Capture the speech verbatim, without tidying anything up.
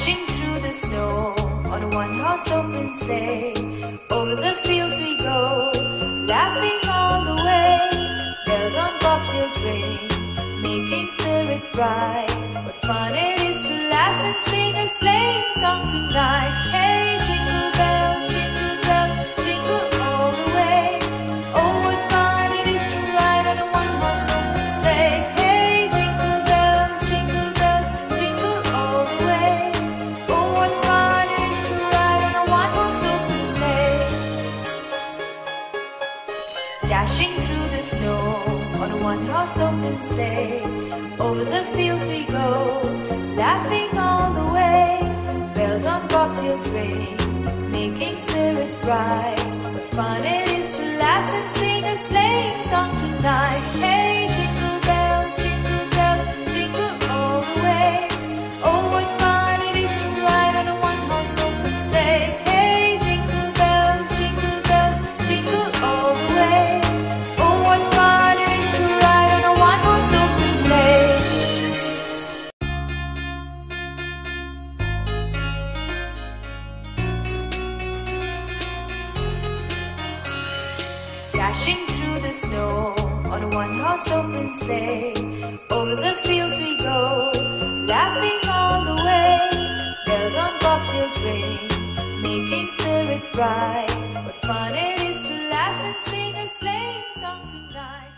Dashing through the snow on a one-horse open sleigh. Over the fields we go, laughing all the way. Bells on bobtails ring, making spirits bright. What fun it is to laugh and sing a sleighing song tonight. Hey, jingle bells, jingle bells, jingle all the way. Oh, what fun it is to ride on a one-horse open sleigh. Hey, jingle bells, jingle bells, jingle all the way. Oh, what fun it is to ride on a one-horse open sleigh. Dashing through the snow on a one-horse open sleigh. Over the fields we go, laughing all the way. Bells on bobtails ring, making spirits bright. What fun it is to laugh and sing a sleighing song tonight. Hey, jingle bells, jingle bells, jingle all the way. Oh, what fun it is to ride on a one-horse open sleigh. Hey, jingle bells, jingle bells, jingle all the way. Oh, what fun it is to ride on a one-horse open sleigh. Dashing through the snow on a one-horse open sleigh. Over the fields we go, laughing all the way. Bells on bobtails ring, making spirits bright. What fun it is to laugh and sing a sleighing song tonight.